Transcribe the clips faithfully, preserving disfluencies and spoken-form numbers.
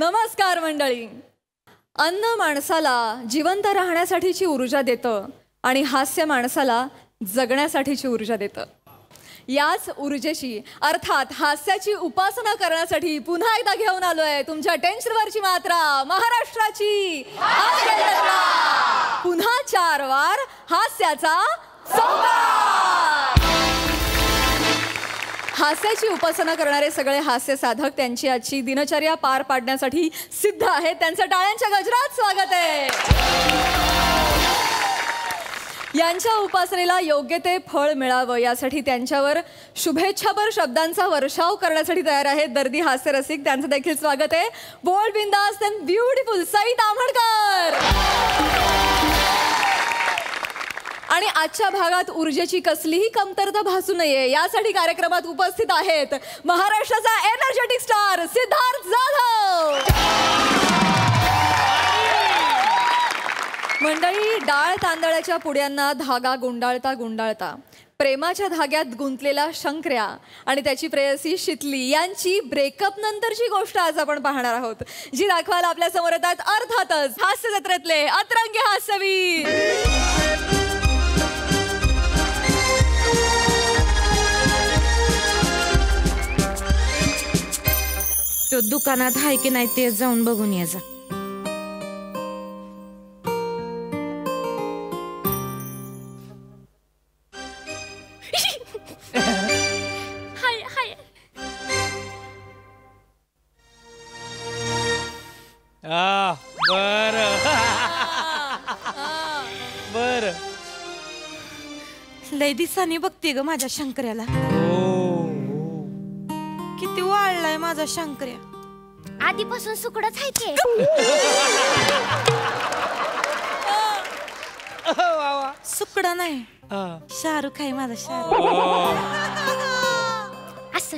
नमस्कार मंडळी. अन्न माणसाला जिवंत राहण्यासाठीची ऊर्जा देतं आणि हास्य माणसाला जगण्यासाठीची ऊर्जा देतं. याच ऊर्जेची अर्थात हास्याची उपासना करण्यासाठी पुन्हा एकदा घेऊन आलोय तुमच्या टेन्शनवरची मात्रा महाराष्ट्राची पुन्हा चार वार हास्याचा संवाद. हास्याची उपासना करणारे सगळे हास्य साधक त्यांची आजची दिनचर्या पार पाडण्यासाठी सिद्ध आहेत. त्यांचं टाळ्यांच्या गजरात स्वागत आहे. यांच्या उपासनेला योग्य ते फळ मिळावं यासाठी त्यांच्यावर शुभेच्छापर शब्दांचा वर्षाव करण्यासाठी तयार आहेत दर्दी हास्य रसिक. त्यांचं देखील स्वागत आहे. बोल्ड बिंदास अँड ब्युटिफुल सई ताम्हणकर. आणि आजच्या भागात ऊर्जेची कसलीही कमतरता भासू नये यासाठी कार्यक्रमात उपस्थित आहेत महाराष्ट्राचा एनर्जेटिक स्टार सिद्धार्थ जाधव. मंडळी, डाळ तांदळाच्या पुड्यांना धागा गुंडाळता गुंडाळता प्रेमाच्या धाग्यात गुंतलेला शंकर्या आणि त्याची प्रेयसी शितली यांची ब्रेकअप नंतरची गोष्ट आज आपण पाहणार आहोत, जी दाखवायला आपल्या समोर येतात अर्थातच हास्य जत्रेतले अतरंगी हास्यवीर. तो दुकानात आहे की नाही ते जाऊन बघून यायचा. हाय हाय आ बर बर लय दिसानी बघते ग माझ्या शंकर्याला. किती वाळलाय माझा शंकर्या. आधीपासून सुकडच आहे ते. सुकडा नाही, शाहरुख आहे माझा शाहरुख. असं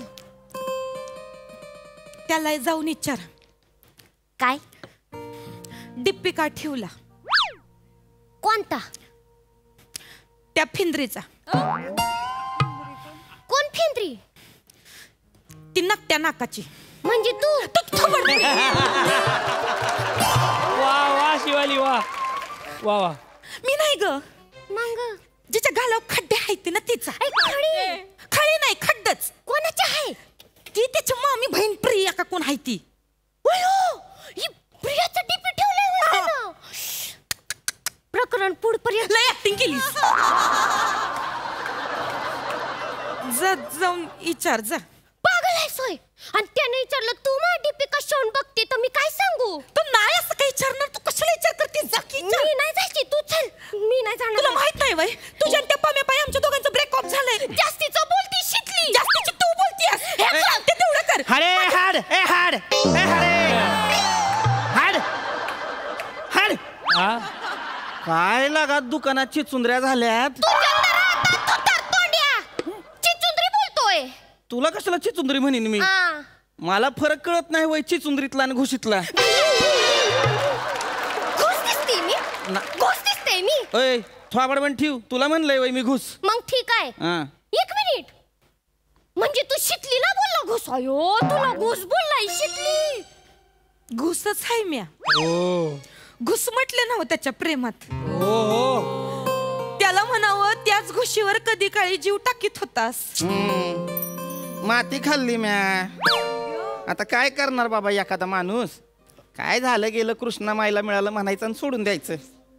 त्याला जाऊन विचार काय डिप्पी का ठेवला. कोणता? त्या फिंद्रीचा. कोण फिंद्री? ती नकट्या नाकाची. म्हणजे तू. वा वा शिवाली वा वा वा. मी नाही ग. मग जिच्या गालावर खड्डे आहेत ना तिचा. खडी खडी नाही खड्डच. कोणाची आहे ती त्याची मामी बहीण प्रिया का कोण आहे ती. ही प्रियाचा डीपी ठेवलाय. प्रकरण पुढपर्यंत लय ऍक्टिंग केली. जा जाऊन विचार जा. पागल आहे सोय. आणि त्याने विचारलं तू माझी डीपी कशावरून बघते तर मी काय सांगू. तू नाही असं काही विचारणार. तू कशाला विचार करते. जा की विचार. मी नाही जायची तू चल. मी नाही जाणार. तुला माहित नाही वय तुझ्या त्या पाम्या पाय आमच्या दोघांचं ब्रेकअप झालंय. जास्तीचं बोलती शिकली. जास्तीची तू बोलतीयस. हे सांगते तेवढं कर. हरे हाड ए हाड ए हरे हाड हाड. काय लागा दुकानात चिचुंद्र्या झाल्यात. तुला कशाला चिचुंद्री म्हणीन मी. मला फरक कळत नाही वय चिचुंद्रीतला आणि घुशीतला. घुस दिसते मी. घुस दिसते मी. ओय थोबाड पण ठेव. तुला म्हणलंय वय मी घुस. मग ठीक आहे. एक मिनिट. म्हणजे तू शितलीला बोलला घुस. अयो तुला घुस बोललाय शितली. घुसच आहे म्या. घुस म्हटले ना त्याच्या प्रेमात. हो हो. त्याला म्हणावं त्याच घुशीवर कधी काळी जीव टाकीत होतास. माती खाल्ली म्या. आता काय करणार बाबा एखादा माणूस. काय झालं गेलं कृष्णा माईला मिळालं म्हणायचं आणि सोडून द्यायचं.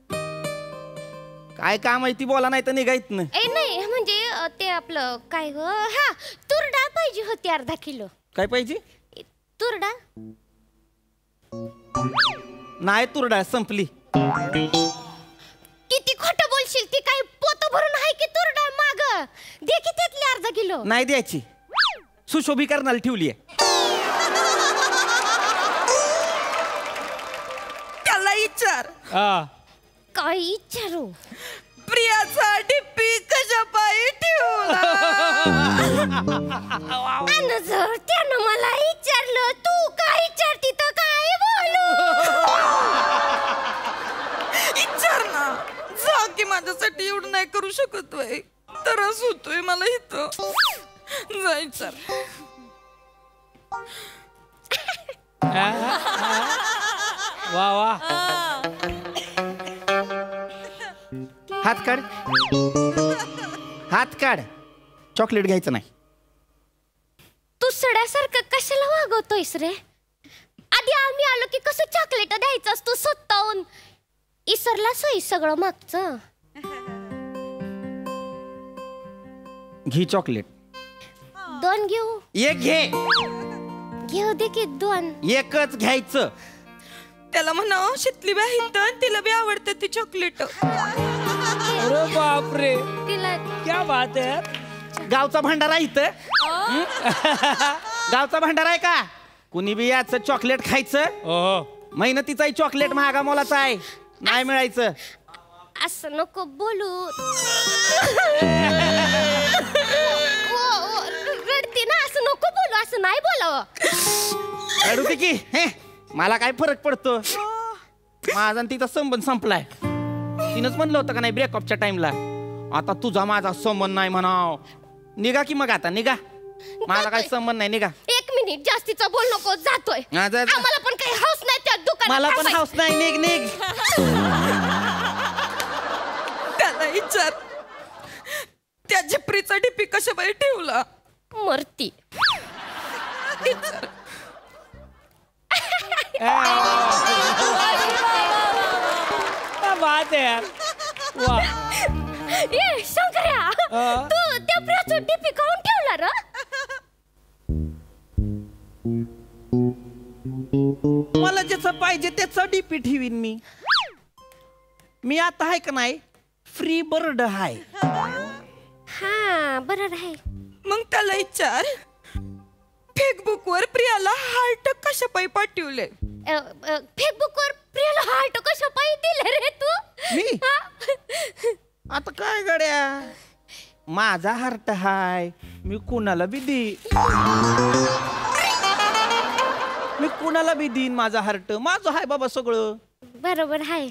काय काम आहे ती बोला नाही तर निघायत ना. ए नाही म्हणजे ते आपलं काय ग. हा तूर डाळ पाहिजे होती अर्धा किलो. काय पाहिजे. तूर डाळ नाही तुरडा संपली. किती खोटं बोलशील. ती काय पोत भरून आहे की तूर डाळ माग दे की त्यातली अर्धा किलो. नाही द्यायची. सुशोभीकरणाला ठेवली आहे. त्याला विचार. काय विचारू. प्रियाचा डिप्पी कशा पायी ठेवला. आणि जर त्यानं मला विचारलं तू काय विचारती तर काय बोलू. विचार ना. जा की माझ्यासाठी एवढं नाही करू शकत वय. त्रास होतोय मला इथं. जायचं. वा वा. हात काढ, हात काढ. चॉकलेट घ्यायचं नाही. तू सड्यासारखं कशाला वागवतोयस रे? आधी आम्ही आलो की कसं चॉकलेट द्यायचं तू स्वतःहून इसरला सोयी सगळं मागचं. घे चॉकलेट. दोन घेऊ? एक घे. घेऊ दे की दोन. एकच घ्यायचं. त्याला म्हणा शितली बी आहे तिला बी आवडते ती चॉकलेट. अरे बापरे, तिला क्या बात है. गावचा भंडारा इथं. हं? गावचा भंडारा आहे का? कुणी बी याचं चॉकलेट खायचं. हो. मेहनतीचाही चॉकलेट महागा मोलाचा आहे, नाही मिळायचं. असं नको बोलू. रडते ना, असं नको बोलू. असं नाही बोलावं. रडू दे की. हे, मला काय फरक पडतो. माझा आणि तिचा संबंध संपलाय. तिनंच म्हणलं होतं का नाही ब्रेकअपच्या टाइमला, आता तुझा माझा संबंध नाही म्हणाव. निघा की मग आता निघा. माझा काही संबंध नाही, निघा. एक मिनिट, जास्तीचा बोल नको. जातोय. हा, जा, जा. आम्हाला पण काही हाऊस नाही त्या दुकानात. मला पण थांबायचं. हाऊस नाही. निघ निघ. त्याला विचार त्या झिपरीचा डीपी कशा बाई ठेवला. मरती. क्या बात है यार. वा. ए शंकर्या, हा? तू त्या प्रियाचं डीपी काऊन ठेवला र? मला ज्याचं पाहिजे त्याचं डीपी ठेवीन मी. मी आता आहे का नाही फ्री बर्ड आहे. हा बरं आहे. मग त्याला विचार फेसबुक वर प्रियाला हार्ट कशा पायी पाठवले. फेसबुक वर प्रियाला हार्ट कशा पायी दिले रे तू? मी? हा? आता काय गड्या, माझा हार्ट हाय, मी कुणाला बी दी. मी कुणाला बी देईन माझा हार्ट. माझं हाय बाबा सगळं. बरोबर आहे.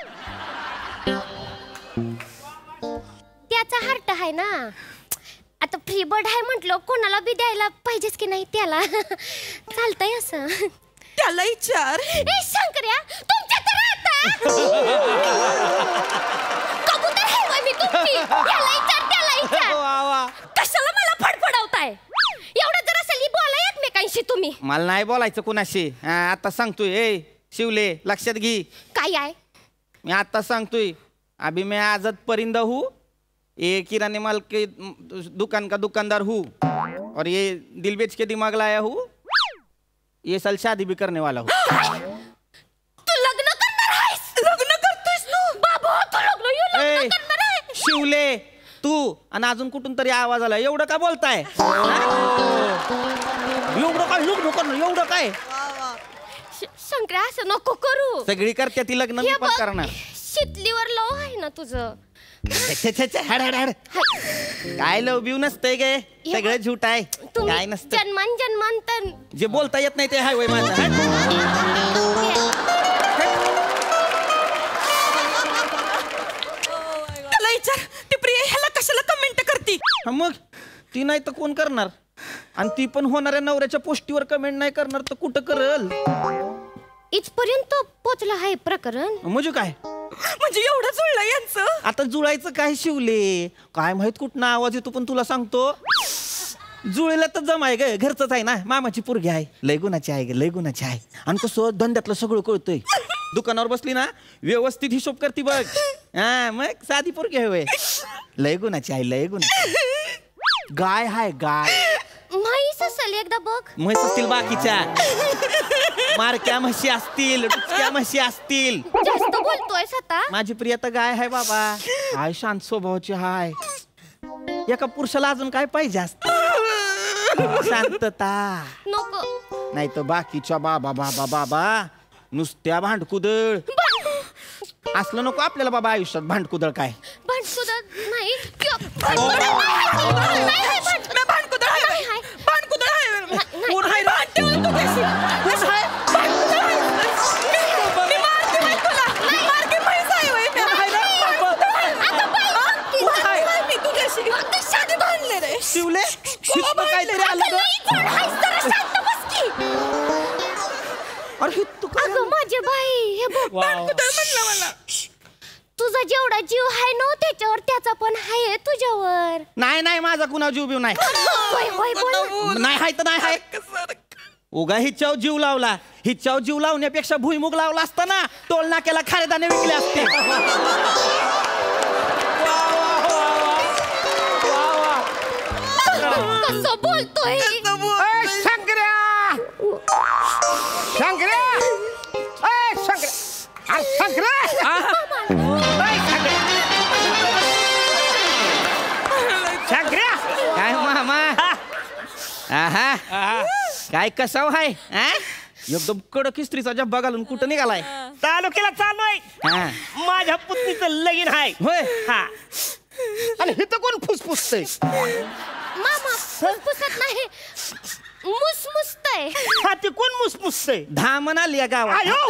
त्याचा हार्ट आहे ना. आता फ्री बर्ड आहे म्हटलं, कोणाला बी द्यायला पाहिजेच की नाही त्याला. चालतंय असं. त्याला विचार ए शंकर्या, तुमच्या तर आता कबूतर आहे होय मी तुमची. याला विचार, त्याला विचार. वा वा. कशाला मला फडफडवताय? एवढं जर असेल बोला एकमेकांशी तुम्ही. मला नाही बोलायचं कुणाशी. हा, आता सांगतोय. ए शिवले, लक्षात घे. काय आहे? मी आता सांगतोय. अभी मैं आजाद परिंदा हूँ, ये किराने माल के दुकान का दुकानदार हूँ, और ये दिल बेच के दिमाग लाया हूँ. ये साल शादी भी करने वाला हूँ. तू लग्न करणार आहेस? लग्न करतोयस तू? बाबा, तू लग्न यू ए, लग्न करणार आहे? शिवले तू आणि अजून कुठून तरी आवाज आला. एवढं का बोलताय? एवढं काय लग्न करणं, एवढं काय? शंकरा, असं नको करू. सगळी करते ती लग्न, मी हे पण बघ, करणार. शितलीवर लव आहे ना तुझं. छे, छे, छे, हड, हड, हड. काय लव बिव नसतंय गे, हे सगळं बघ, झूट आहे. तुम्ही काय नसतं. जन्मान जन्मांतर जे बोलता येत नाही ते हाय वय माझं. हट. त्याला विचार ती प्रिया ह्याला कशाला कमेंट करती. हा, मग ती नाही तर कोण करणार? आणि ती पण होणाऱ्या नवऱ्याच्या पोस्टीवर कमेंट नाही करणार तर कुठं करल? इथपर्यंत पोचलं आहे प्रकरण. म्हणजे काय? म्हणजे एवढं जुळलं यांचं. आता जुळायचं काय शिवले? काय माहित कुठं आवाज येतो, पण तुला सांगतो जुळेला तर जमाय ग. घरचंच आहे ना, मामाची पोरगी आहे. लय गुणाची आहे ग, लय गुणाची आहे. आणि कसं धंद्यातलं सगळं कळतंय. दुकानावर बसली ना व्यवस्थित हिशोब करती बघ. हा, मग साधी पोरगी आहे वय. लय गुणाची आहे, लय गुणाची. गाय हाय गाय. म्हैस असेल एकदा बघ. म्हैस असतील बाकीच्या, मारक्या म्हशी असतील, डुचक्या म्हशी असतील. जास्त बोलतोयस आता. माझी प्रिया तर गाय आहे बाबा. हाय शांत स्वभावाची हाय. एका पुरुषाला अजून काय पाहिजे असतं? शांतता. नको. नाही तर बाकीच्या बाबा बाबा बाबा नुसत्या भांडकुदळ. असलं नको आपल्याला बाबा आयुष्यात. भांडकुदळ काय? भांडकुदळ नाही. मी भांडकुदळ आहे. नाही आहे. भांडकुदळ आहे. नाही. कोण आहे? भांडते होय तू त्याशी. कोण आहे? भांडकुदळ आहे. मी- मी मारते होय तुला. मी मारते म्हैस आहे होय मी. भांडकुदळ आहे. आता बाई, कोण आहे मी तुझ्याशी? आता शादी बांधले रे. शिवले शिवलं काहीतरी आलं आता ग. नाही कोण आहेस, जरा शांत बस की. वाव. म्हणलं मला. तुझा जेवढा जीव आहे ना त्याच्यावर त्याचा पण आहे तुझ्यावर. नाही नाही माझा कुणा जीव बिव नाही होय होय बोल. नाही हाय तर नाही हाय उगा हिच्यावर जीव लावला हिच्यावर जीव लावण्यापेक्षा भुईमुग लावला असता ना टोल नाक्याला खारेदाने विकले असते कसं बोलतोय. शंकर्या शंकर्या अय शंकर्या अरे शंकर्या अय शंकर्या काय मामा आहा काय कसाव हाय हा? एकदम कडक इस्त्रीचा जब्बा घालून कुठं निघालाय तालुक्याला चालू आहे हा. माझ्या पुतणीचं लगीन आहे होय हा आणि हिथं कोण फुसफुसतय मामा फुसफुसत नाही मुसमुसतय. हा ते कोण मुसमुसतय दहा म्हणाली या गावात आयो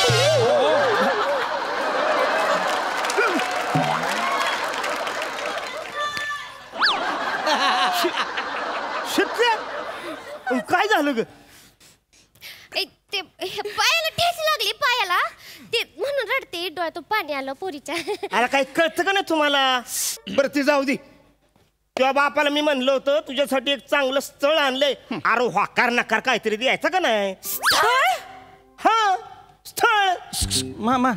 शिटल्या काय झालं ग ए, ते हे, पायाला ठेच लागली पायाला ते म्हणून रडते डोळ्यातून पाणी आलं पोरीच्या. अरे काही कळतं का नाही तुम्हाला बरं ती जाऊ दे तेव्हा बापाला मी म्हणलं होतं तुझ्यासाठी एक चांगलं स्थळ आणलंय अरे वाकार नकार काहीतरी द्यायचं का नाही हा स्थळ मामा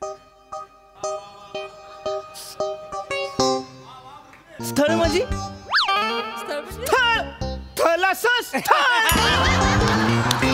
स्थळ म्हणजे स्थळ स्थळ असं स्थळ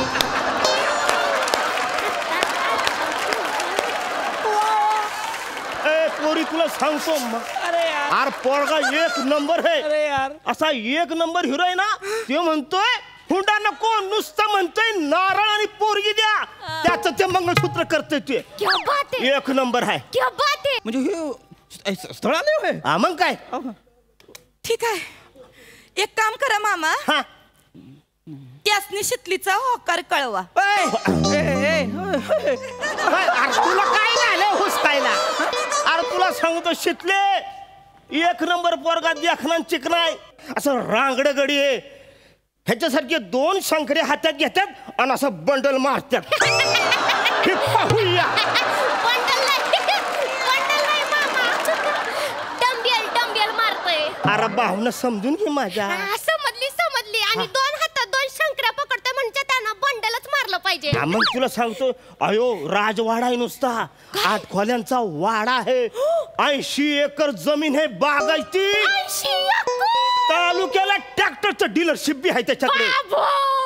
ए पोरी तुला सांगतो म- अरे यार अरे पोरगा एक नंबर आहे अरे यार असा एक नंबर हिरो आहे ना ते म्हणतोय हुंडा नको नुसतं म्हणतोय नारळ आणि पोरगी द्या त्याचं ते मंगळसूत्र करतोय ते क्या बात आहे एक नंबर आहे क्या बात आहे. म्हणजे हे स्थळ आले होय हा मग काय ठीक आहे एक काम करा मामा हा त्यासनी शितलीचा होकार कळवा. ए, ए, ए, होय, होय. अरे तुला काय झालं हुसकायला अरे तुला सांगतो शितले एक नंबर पोरगा देखना चिकनाय असं रांगड गडी आहे ह्याच्यासारखे दोन शंकरे हातात घेतात आणि असं बंडल मारतात हे पाहूया बंडल नाही बंडल नाही मामा डंबेल डंबेल मारतोय. अरे भावना समजून घे माझ्या हा, समजली समजली आणि दोन हातात दोन शंकऱ्या पकडतोय म्हणजे त्यांना बंडलच मारलं पाहिजे. हा, मग तुला सांगतो अयो राजवाडा आहे नुसता आठ खोल्यांचा वाडा आहे ऐंशी एकर जमीन आहे बागायती ऐंशी एकर. तालुक्याला ट्रॅक्टरचं डीलरशिप बी आहे त्याच्याकडे बाबो.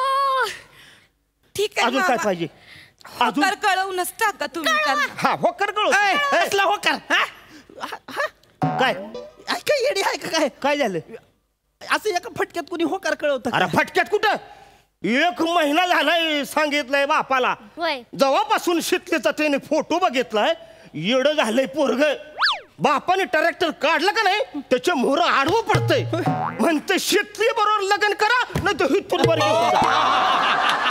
ठीक आहे अजून काय मामा. पाहिजे अजून होकार कळवूनच टाका तुम्ही त्यांना. हा होकर कळू ए, कसला होकार हा? हा, हा? काय ay, काय येडी आहे का काय काय झालं असं एका फटक्यात कुणी होकार कळवतं का? अरे फटक्यात कुठं एक महिना झालाय सांगितलंय बापाला होय जेव्हापासून शिकलेचा त्याने फोटो बघितलाय येडं झालंय पोरग बापाने ट्रॅक्टर काढलं का नाही त्याचे मोहर आडवं पडतंय म्हणते शेतली बरोबर लग्न करा नाही तर हिथून बरं घेऊन जा.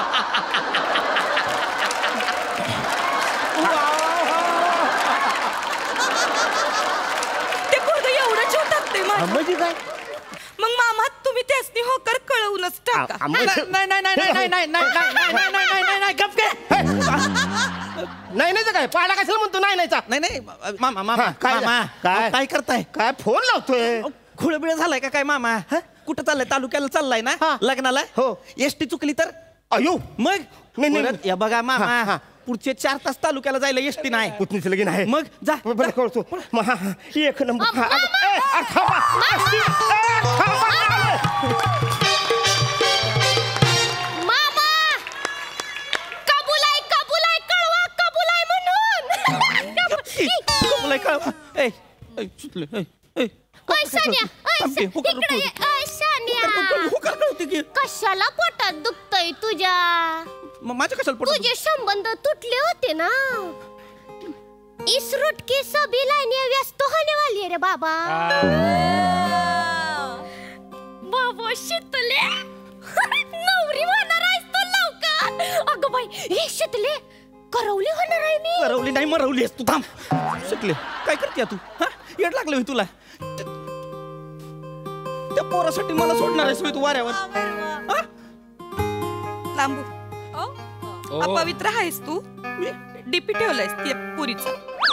ते पोरगं एवढं जीव टाकते हा, म्हणजे काय मग मामा तुम्ही त्यासनी होकार कळवूनच टाका. आ- आ- म्हणजे- नाही नाही नाही नाही नाही नाही नाही नाही नाही नाही नाही नाही नाही गप काय नाही नाही तर काय पाडा कशाला म्हणतो नाही नाहीचा नाही नाही मामा मामा हा, काय मामा काय? काय करताय काय फोन लावतोय खुळबिळ झालाय का काय मामा हा? कुठं चाललाय तालुक्याला चाललाय ना हा. लग्नाला हो. एसटी चुकली तर अयो मग नाही, नाही. परत या बघा मामा हा, हा. पुढचे चार तास तालुक्याला जायला एसटी नाही पुतणीचं लगीन आहे मग जा बरं कळतो मग हा, हा, एक नंबर हा, मामा! ए, अरे थांबा. ए, थांबा. मामा कबूल आहे कबूल आहे कळवा कबूल आहे म्हणून. कबूल कळवा ए ए, सुटलं, ए, ए. ओय सानिया ओय थांब की, सा- होकार इकडे ये. कळवते. ओय सानिया होकार- होकार कळवते की कशाला पोटात दुखतय तुझ्या मग माझ्या कशाला पडत तुझे संबंध तुटले होते ना इस रूट की सभी लाइनें व्यस्त होने वाली है रे बाबा. बाबा शितले नवरी होणार आहेस तू लवकर. अगं बाई हे शितले करवली होणार आहे मी. करवली नाही मरवली तू थांब शिकले काय करते तू हा येड लागलं होय तुला त्या- त्या पोरासाठी मला सोडणार आहेस होय तू वाऱ्यावर हा? लांबू अपवित्र आहेस तू मी- डीपी ठेवलायस त्या पुरीचा.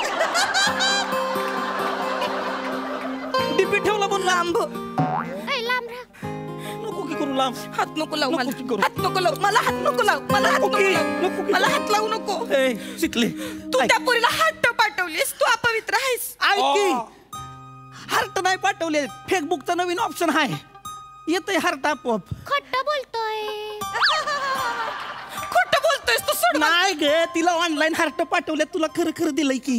डीपी ठेवला म्हणून लांब ऐ, लांब राहा. नको की करू लांब. हात नको लावू नको मला. की करू. हात नको लावू मला. हात नको लावू मला. हात नको नको की, लावू. नको की. मला हात लावू नको. ए, शिकले तू त्या पुरीला हात पाठवलीस. तू अपवित्र आहेस. ऐकी हार्ट नाही पाठवले. फेसबुकचा नवीन ऑप्शन आहे, येतंय हार्ट आपोआप. खोटं बोलतोय. खोटं बोलतोयस तू. सोड मला. नाही ग, तिला ऑनलाईन हार्ट पाठवले, तुला खरं खरं दिलंय की.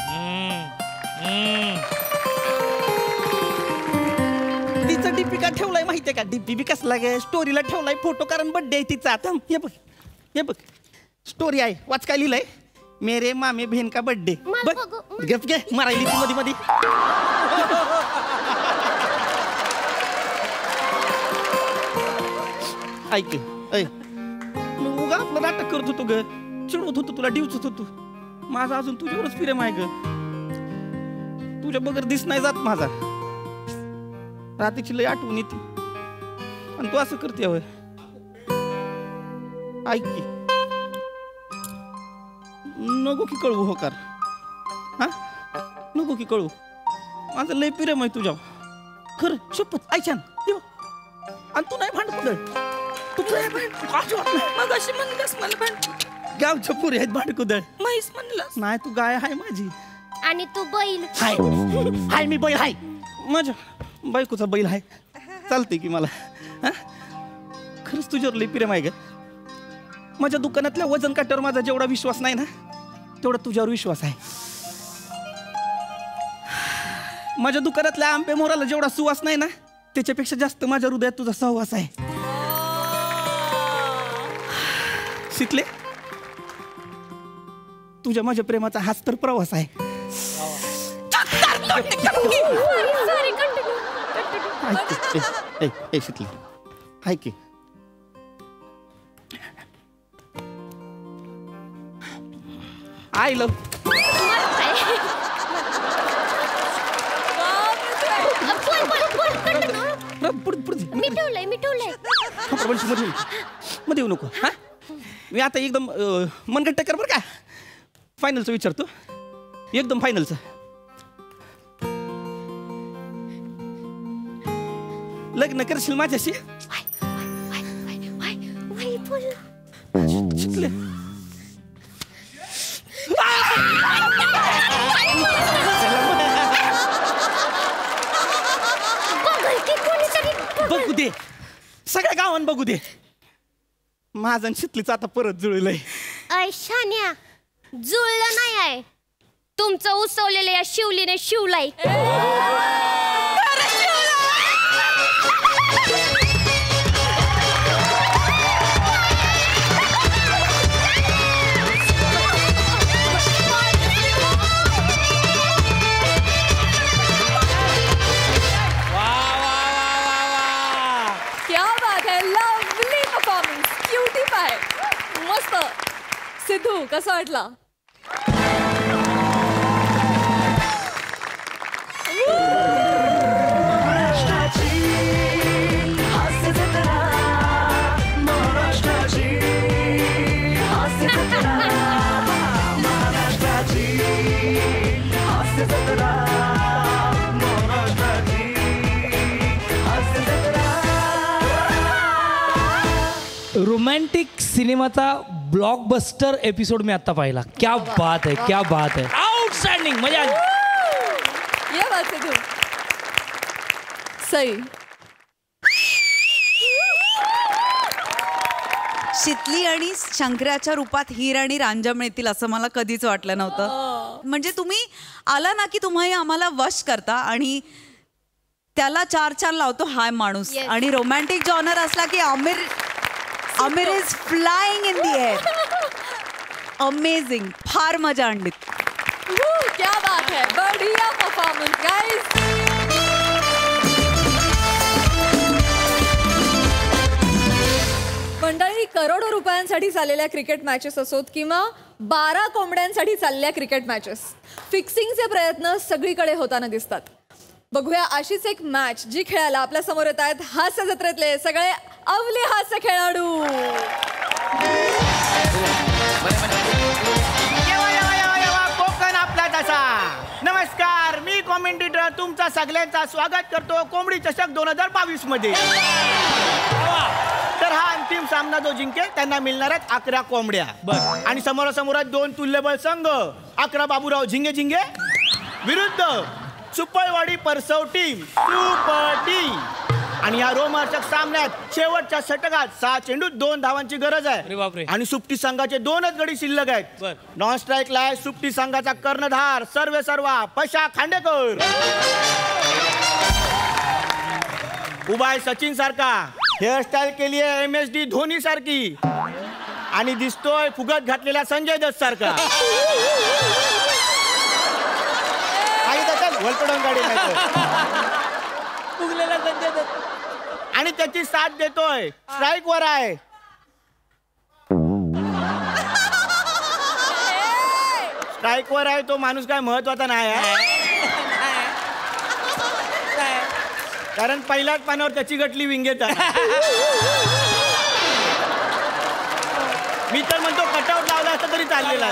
तिचा डीपी का ठेवलाय माहितीये का? डीपी बी कसला गे, स्टोरीला ठेवलाय फोटो, कारण बर्थडे आहे तिचा. आता हे बघ, हे बघ स्टोरी आहे, वाच काय लिहिलंय. मेरे मामे बहन का बर्थडे. मला बघ बघू. गप घे, मारायली ती मध्ये मध्ये. ऐक ऐ मी उगा आपलं नाटक करत होतो ग, चिडवत होतो तुला, डिवचत होतो. माझा अजून तुझ्यावरच प्रेम आहे ग. तुझ्या बगर दिस नाही जात माझा. रात्रीची लय आठवण येते आणि तू असं करते होय. ऐक की, नको की कळवू होकार. हा नको की कळवू. माझं लय प्रेम आहे तुझ्या, खरं शपथ. ऐच्यान आणि तू नाही भांड कुदळ. तू नाही भांड मग अशी म्हणलंस मला भांड. गावच्या पुरी आहेत भांड कुदळ. म्हैस म्हणलंस. नाही तू गाय आहे माझी. आणि तू बैल. हाय हाय मी बैल हाय. माझ्या बायकोचा बैल आहे. चालते की मला. हा खरंच तुझ्यावर लय प्रेम आहे ग. माझ्या दुकानातल्या वजन काट्यावर माझा जेवढा विश्वास नाही ना, तेवढा तुझ्यावर विश्वास आहे. माझ्या दुकानातल्या आंबे मोराला जेवढा सुवास नाही ना, त्याच्यापेक्षा जास्त माझ्या हृदयात तुझा सहवास आहे. शिकले तुझ्या माझ्या प्रेमाचा हाच तर प्रवास आहे. Sorry, continue. ए शिकले हाय की, आय लव. बोल बोल बोल कंटिन्यू. मी ठेवलंय मी ठेवलंय. मध्ये मध्ये येऊ नको. हा मी आता एकदम अं, मनगट्ट कर बरं का. फायनलचं विचारतो, एकदम फायनलचं. लग्न करशील माझ्याशी? शिकले बघू दे, सगळ्या गावान बघू दे. माझं आणि शितलीचं आता परत जुळलंय. ऐ शान्या, जुळलं नाही आहे. तुमचं उसवलेलं या शिवलीने शिवलाय. क्या बात है, लवली परफॉर्मन्स, क्यूटीफाय, मस्त. सिद्धू कसा वाटला? रोमॅन्टिक सिनेमाचा ब्लॉकबस्टर एपिसोड मी आता पाहिला. क्या बात है, क्या बात है, आउटस्टँडिंग, मजा आली. ये बात सिद्धू सही. शितली आणि शंकराच्या रूपात हीर आणि रांझा मिळतील असं मला कधीच वाटलं नव्हतं. म्हणजे तुम्ही आला ना की तुम्ही आम्हाला वश करता आणि त्याला चार चार लावतो हाय माणूस. आणि रोमॅन्टिक जॉनर असला की Aamir Aamir is flying in the air. Amazing, फार मजा आणली. क्या बात है, बढ़िया परफॉर्मन्स गाइस. मंडळी, करोडो रुपयांसाठी चाललेल्या क्रिकेट मॅचेस असोत किंवा बारा कोंबड्यांसाठी चाललेल्या क्रिकेट मॅचेस, फिक्सिंगचे प्रयत्न सगळीकडे होताना दिसतात. बघूया अशीच एक मॅच जी खेळायला आपल्या समोर येत आहेत हास्य जत्रेतले सगळे अवले हास्य खेळाडू. बसा. नमस्कार, मी कॉमेंटेटर तुमचा सगळ्यांचा स्वागत करतो कोंबडी चषक दोन हजार बावीस मध्ये. तर हा अंतिम सामना जो जिंकेल त्यांना मिळणार आहेत अकरा कोंबड्या. आणि समोरासमोर दोन तुल्यबळ संघ, अकरा बाबूराव झिंगे झिंगे विरुद्ध सुपळवाडी परसव टीम सुपर टीम. आणि या रोमांचक सामन्यात शेवटच्या षटकात सहा चेंडूत दोन धावांची गरज आहे. आणि सुप्टी संघाचे दोनच गडी शिल्लक आहेत. नॉन स्ट्राईकला आहे सुप्टी संघाचा कर्णधार सर्वे सर्वा पशा खांडेकर. उभा आहे सचिन सारखा, हेअरस्टाईल केली आहे एम एस डी धोनी सारखी. आणि दिसतोय फुगत घातलेला संजय दत्त सारखा. आणि त्याची साथ देतोय स्ट्राईक वर आहे स्ट्राईक वर आहे तो माणूस काय महत्वाचा नाही आहे, कारण पहिल्याच पानावर त्याची गटली विंगेत आहे. मी तर म्हणतो कटआउट लावला असता तरी चाललेला.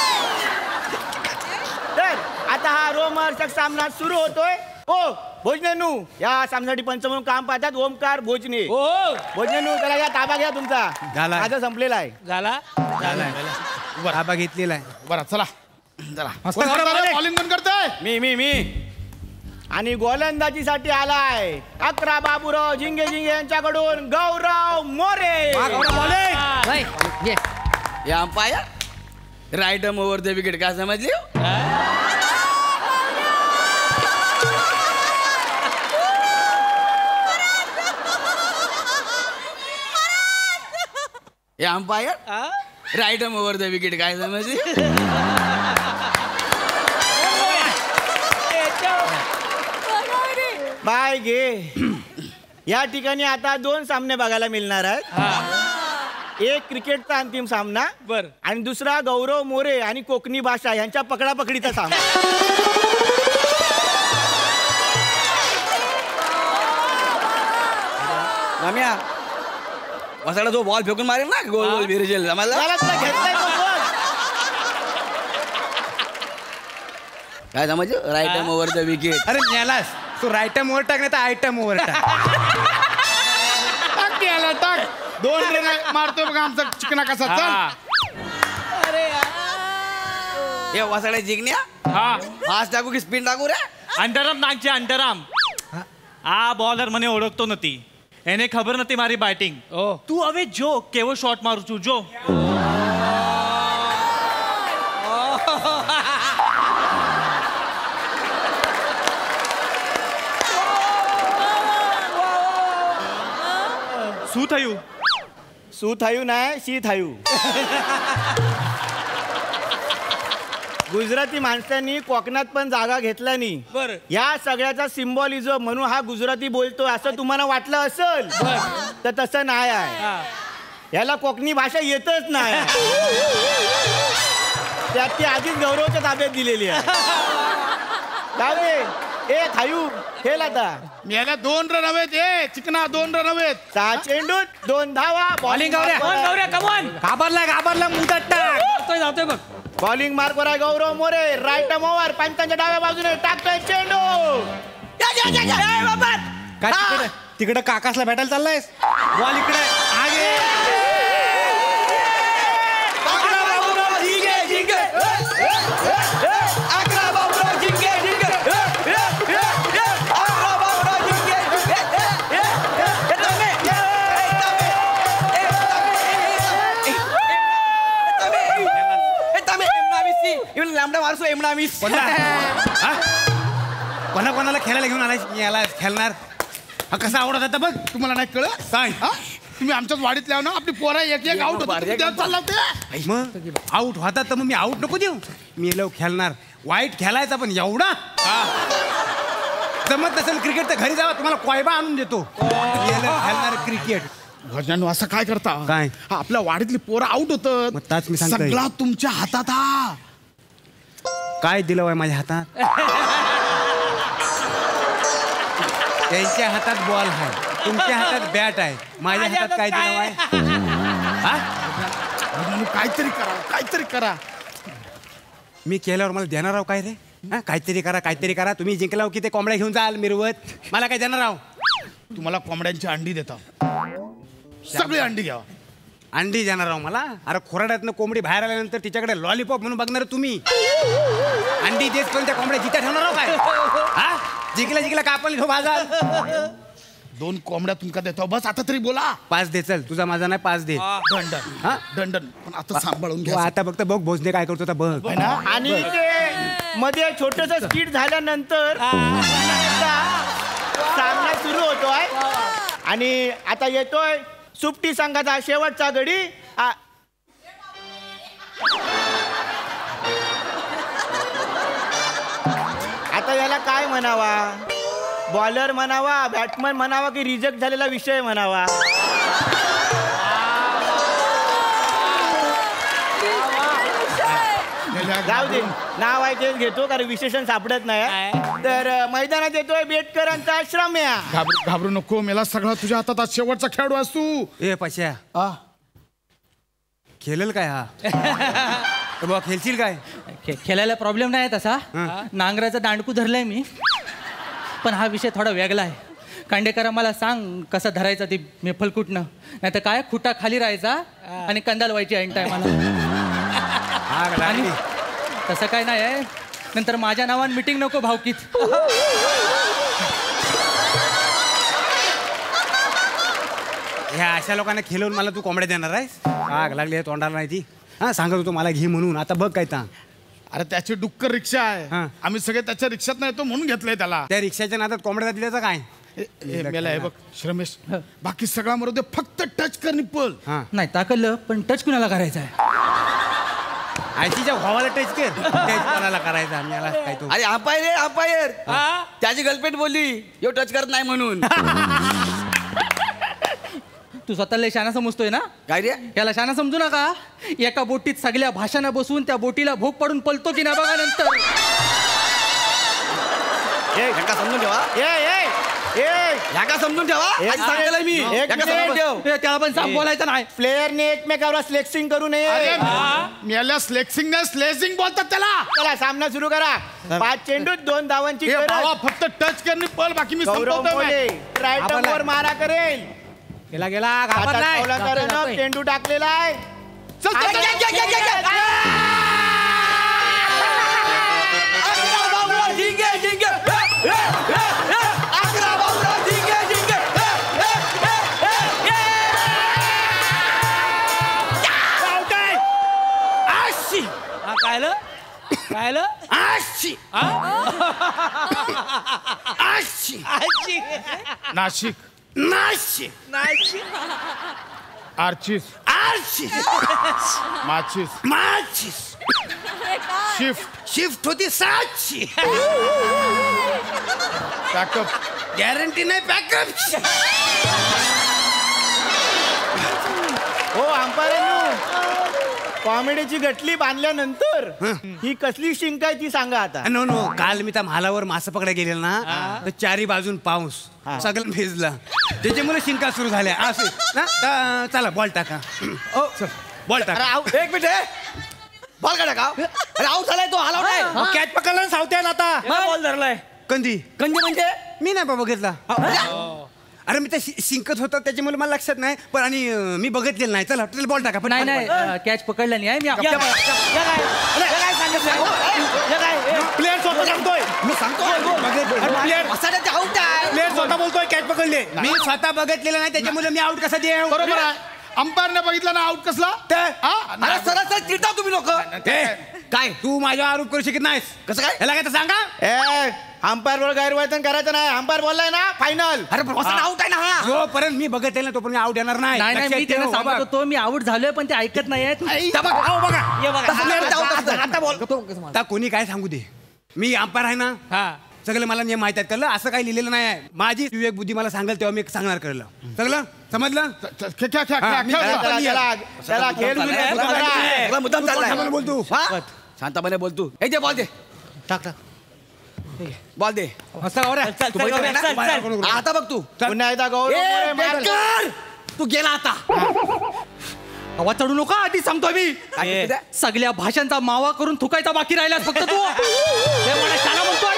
तर आता हा रोमहर्षक सामना सुरू होतोय. ओ भोजनेनू या सामन्यासाठी पंच म्हणून काम पाहतात ओमकार भोजने. भोजनेनू त्याला या ताबा घ्या तुमचा. माझा संपलेला आहे. झाला ताबा घेतलेला आहे. बरं चला चला बॉलिंग कोण करतोय? मी मी मी आणि गोलंदाजीसाठी आलाय अकरा बाबूराव झिंगे झिंगे यांच्याकडून गौरव मोरे. या umpire right arm over the wicket काय समजली? या umpire right arm over the wicket काय समजली? बाय गे. या ठिकाणी आता दोन सामने बघायला मिळणार आहेत. एक क्रिकेटचा अंतिम सामना बर आणि दुसरा गौरव मोरे आणि कोकणी भाषा यांच्या पकडापकडीचा सामना. माम्या वसाडा जो बॉल फेकून मारेल ना गोल गोल विरजेल काय समजलं? Right arm over the wicket. अरे न्यालास तू राईट एम ओव्हर टाक नाही तर आयटम ओव्हर टाक. टाक याला टाक. दोन रन मारतोय बघा आमचा चिकना कसा. चल ये वसाडा जिंकण्या फास्ट टाकू की स्पिन टाकू रे? अंडरआर्म नागचे अंडरआर्म. आ बॉलर મને ઓળખતો નથી, એને ખબર નથી મારી બેટિંગ. તું હવે જો કેવો શોટ મારું છું જો. શું થયું? શું થયું नाही शी થયું. गुजराती माणसांनी कोकणात पण जागा घेतला नाही. बरं या सगळ्याचा सिम्बॉलिझम म्हणून हा गुजराती बोलतो असं तुम्हाला वाटलं असेल तर तसं नाही आहे. याला कोकणी भाषा येतच नाही. त्यात ती आधीच गौरवच्या ताब्यात दिलेली आहे. जाऊ दे. ए खायू खेळ आता. याला दोन रन हवेत. ए चिकना दोन रन हवेत. सहा चेंडूत दोन धावा. बॉलिंग घाबरला घाबरला मुदत टाक. जातोय जातोय बघ. बॉलिंग मार्कवर आहे गौरव मोरे. राईट ओव्हर पंचांच्या डाव्या बाजूने टाकतोय चेंडू. काय तिकडे तिकडे काकासला भेटायला चाललायस? बॉल इकडे आगे. लांबडा मारसो एमडा मिस. कोणा कोणाला खेळायला घेऊन आलाय? याला खेळणार हा कसा आवडत होता बघ. तुम्हाला नाही कळत? सांग. तुम्ही आमच्याच वाडीत लाव ना आपली पोरा एक एक आउट चालला होते. मग आउट होतात तर मग मी आउट नको देऊ. मी येलो खेळणार. वाईट खेळायचा पण एवढा जमत नसेल क्रिकेट तर घरी जावा तुम्हाला कोयबा आणून देतो. खेळणार क्रिकेट. भजनांनो असं काय करता? काय आपल्या वाडीतली पोरं आउट होत. ताच मी सांगतो सगळा तुमच्या हातात. हा काय दिलं वाय माझ्या हातात? त्यांच्या हातात बॉल आहे, तुमच्या हातात बॅट आहे, माझ्या हातात काय दिलं वाय? काहीतरी करा काहीतरी करा. मी केल्यावर मला देणार आहो काय रे हा काहीतरी करा काहीतरी करा तुम्ही जिंकला की ते कोंबड्या घेऊन जाल मिरवत मला काय देणार आहो तुम्हाला कोंबड्यांची अंडी देता सगळी अंडी घ्या अंडी देणार आहो मला अरे खोराड्यातनं कोंबडी बाहेर आल्यानंतर तिच्याकडे लॉलीपॉप म्हणून बघणार तुम्ही अंडी देत पण त्या कोंबड्या जिथे ठेवणार आहो काय हा जिंकला जिंकला का आपण घेऊ बाजार दोन कोंबड्या तुमका देतो बस आता तरी बोला पाच दे चल तुझा माझा नाही पाच दे दंडन हा दंडन पण आता सांभाळून घ्या आता फक्त बघ भोजने काय करतो आता बघ आणि ते मध्ये छोटस स्किट झाल्यानंतर सामना सुरू होतोय आणि आता येतोय सुप्टी संघाचा शेवटचा गडी आ- आता याला काय म्हणावा बॉलर म्हणावा बॅट्समन म्हणावा की रिजेक्ट झालेला विषय म्हणावा जाऊ दे नाव आहे तेच घेतो कारण विशेषण सापडत नाही तर मैदानात येतोय बेटकरांचा श्रम्या घाबरू घाबरू नको मला सगळा तुझ्या हातात आज शेवटचा खेळाडू असतो ए पश्या खेळेल काय हा बघ खेळशील काय खेळायला प्रॉब्लेम नाही तसा नांगराचा दांडकू धरलाय मी पण हा विषय थोडा वेगळा आहे कांडेकरा मला सांग कसा धरायचा ती मेफल कुठनं नाही तर काय खुटा खाली राहायचा आणि कंदाल व्हायची ऐन टायमाला आणि तसं काय नाही आहे नंतर माझ्या नावानं मिटिंग नको भावकीत ह्या अशा लोकांना खेळवून मला तू कोंबड्या देणार आहेस आग लागली आहे तोंडाला नाही ती हा सांगत होतो मला घे म्हणून आता बघ काय ता अरे त्याची डुक्कर रिक्षा आहे आम्ही सगळे त्याच्या रिक्षात नाही येतो म्हणून घेतलंय त्याला त्या रिक्षाच्या नादात कोंबड्या दिल्याचं काय मेला आहे बघ श्रमेश बाकी सगळा मरू दे फक्त टच कर निप्पल नाही ताकदलं पण टच कुणाला करायचं आहे आयसीच्या भावाला टच कर टच कोणाला करायचा आम्हाला काय तो अरे अंपायर आहे अंपायर त्याची गर्लफ्रेंड बोलली यो टच करत नाही म्हणून तू स्वतःला शाना समजतोय ना काय रे याला शाना समजू नका एका बोटीत सगळ्या भाषांना बसून त्या बोटीला भोग पडून पलतो की ना बघा नंतर ह्याका समजून ठेवा ह्याका समजून ठेवा सांगेल मी त्याला पण सांग बोलायचं नाही प्लेयरने एकमेकावर स्लेक्सिंग करू नये मेल्या स्लेक्सिंग नाही स्लेसिंग बोलतात त्याला चला सामना सुरू करा पाच चेंडूत दोन धावांची ए भावा फक्त टच कर निप्पल बाकी मी संपवतोय राईट वर मारा करेल गेला गेला घाबरत नाही चेंडू टाकलेला आहे चल कायलं कायलं आशी आशी आजी नाशिक नाशिक नाशिक आर्चिस आर्चिस माचिस माचिस शिफ्ट शिफ्ट होती सातशे पॅकअप गॅरंटी नाही पॅकअप हो अंपायरांनो कॉमेडीची गटली बांधल्यानंतर ही कसली शिंक आहे ती सांगा आता नो नो काल मी त्या म्हालावर मासे पकडायला गेलेला ना तर चारी बाजून पाऊस सगळं भिजला त्याच्यामुळे शिंका सुरू झाल्या असे ना तर चला बॉल टाका ओ बॉल टाका एक मिनिट बॉल काढा का अरे आऊट झालाय तो आला नाही कॅच पकडला सावत्या आता बॉल धरलाय कंदी कंदी म्हणजे मी नाही बाबा घेतला अरे मी त्या शिंकत होतो त्याच्यामुळे मला लक्षात नाही पण आणि मी बघितलेलं नाही चला बॉल टाका पण नाही नाही कॅच पकडला नाही मी प्लेअर स्वतः सांगतोय मी सांगतो प्लेअर आऊट आहे प्लेअर स्वतः बोलतोय कॅच पकडले मी स्वतः बघितलेलं नाही त्याच्यामुळे मी आऊट कसा दे बरोबर आहे अंपायरने बघितला ना आऊट कसला अरे सरळ चिडता तुम्ही लोक काय तू माझ्यावर आरोप करू शकत नाहीस कसं काय याला काय तर सांगा ए अंपायर वर गैरवर्तन करायचं नाही अंपायर बोललाय ना फायनल अरे आऊट आहे ना हा जोपर्यंत मी बघत ना तोपर्यंत आऊट येणार नाही नाही नाही मी त्याला सांगत होतो मी आऊट झालोय पण ते ऐकत नाहीयेत आता कोणी काय सांगू दे मी अंपायर आहे ना हा सगळं मला नियम माहित आहेत कळलं असं काही लिहिलेलं नाही आहे माझी विवेक बुद्धी मला सांगेल तेव्हा मी सांगणार कळलं सगळं समजलं त्याला खेळ मुद्दाम चाललाय बोलतो शांतपणे बोलतो हे दे बॉल दे टाक टाक बॉल दे आता बघ तू पुन्हा एकदा गौरव तू गेला आता हवा चढू नका आधी सांगतो मी काय ते? सगळ्या भाषांचा मावा करून थुकायचा बाकी राहिला फक्त तू ते मला शाळा म्हणतोय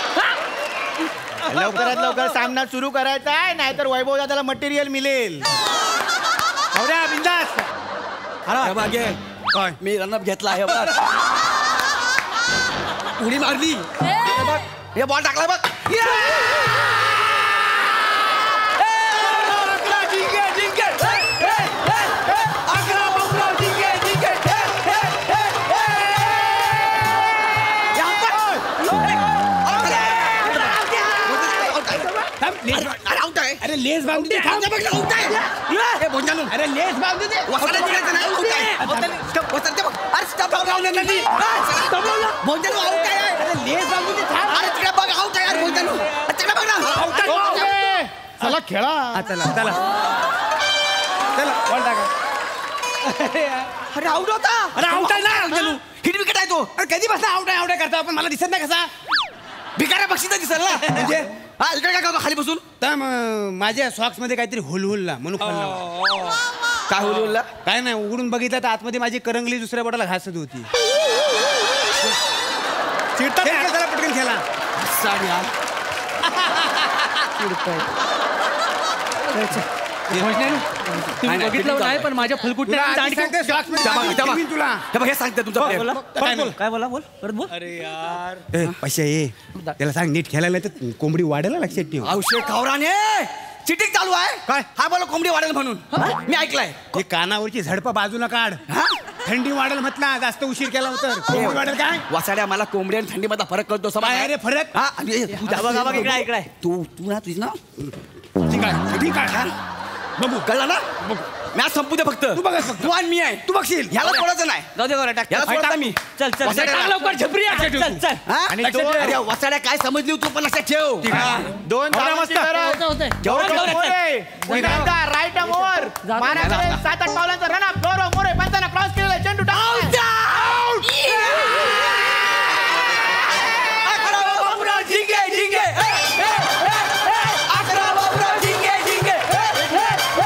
लवकरात लवकर सामना सुरू करायचा आहे नाहीतर वैभव दादाला मटेरियल मिळेल. बिंदास हे बघ, हे. काय मी रनअप घेतला आहे बघ. उडी मारली हे बघ, हे बॉल टाकला बघ. जिंके जिंके अकरा बाबूराव जिंके जिंके अरे लेस बांधू दे अरे लेस बांधू दे चला खेळा चला चला चला बॉल टाका अरे आउट होता. अरे आउट आहे ना हिट विकेट आहे तो. अरे कधी बसला आउट आहे आउट आहे करता आपण मला दिसत नाही कसा भिकाऱ्या बक्षीस दिसेल ना म्हणजे हा इकडे काय करतो खाली बसून. तर म- माझ्या सॉक्स मध्ये काहीतरी हुलहुलला म्हणून खाल्ला काय हुलहुलला काय नाही उघडून बघितलं तर आतमध्ये माझी करंगली दुसऱ्या बोटाला घासत होती. चिडता खेळ खेळ, चला पटकन खेळा. तुम्ही बघितलं नाही पण माझ्या तुला आधी सांगते, socks मध्ये त्या बघ, त्या बघ. मी तुला हे बघ, हे सांगते तुमचा player. काय बोल काय बोला बोल परत बोल. अरे यार ए, पैसे ये त्याला सांग नीट खेळायला तर कोंबडी वाढेल लक्षात ठेव. औषध खावराने चिटिंग चालू आहे काय? हा बोला कोंबडी वाढेल म्हणून मी ऐकलंय. हे कानावरची झडपा बाजूला काढ थंडी वाढेल म्हटला जास्त उशीर केला होता कोंबडी वाढेल काय वासाड्या मला कोंबडी आणि थंडीमध्ये फरक कळतो काय आहे रे फरक हा आणि तू जा- बघा बघा इकडे इकडे तू तू ना तुझी ना ठीक आहे ठीक आहे बघू कळलं ना मॅच संपू दे फक्त तू बघ फक्त. तू आणि मी आहे तू बघशील ह्याला सोडायचं नाही जाऊ दे गोरा टाक याला सोडता मी चल चल वासाड्या- टाक लवकर झपरी आहे. चल चल हा? आणि लक्षात दोन- ठेव. अरे वासाड्या काय समजली तू पण लक्षात ठेव दोन धावांची गरज. गौरव मोरे पुन्हा राईट आर्म ओव्हर मानाकडे सात आठ पावलांचा रन अप. गौरव मोरे पंचांना क्रॉस केलेला चेंडू टाकला. अकरा बाबूराव जिंगे जिंगे ए, ए, ए, ए. अकरा बाबूराव जिंगे जिंगे ए, ए, ए,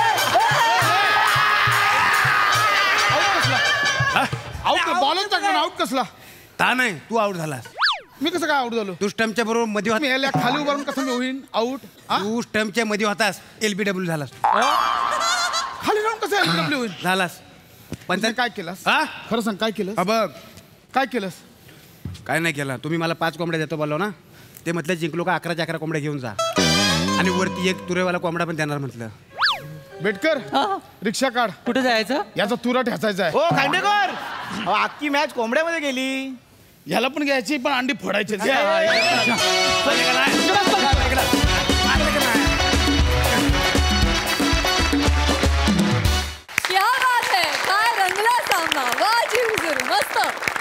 आउट बॉलच टाकला आउट कसला ता नाही तू आउट झालास मी कसं काय आउट झालो तू स्टम्पच्या बरोबर मध्ये मी होता याला खाली उभारून कसं मी होईन आउट तू स्टम्पच्या मध्ये होतास एलबीडब्ल्यू झालास खाली राहून कसं एलबीडब्ल्यू होईल झालास पण पण काय केलंस हा खरं सांग काय केलं हा बघ काय केलंस काय नाही केलं तुम्ही मला पाच कोंबड्या देतो बोललो ना ते म्हटलं जिंकलो का अकराच्या अकरा कोंबड्या घेऊन जा आणि वरती एक तुरेवाला कोंबडा पण देणार म्हटलं बेटकर रिक्षा काढ कुठे जायचं याचा तुरा ठेचायचा आहे हो खांडेकर अहो, अख्खी मॅच कोंबड्यामध्ये गेली. याला पण घ्यायची पण अंडी फोडायची क्या बात है काय रंगला सामना वा जी हुजूर मस्त.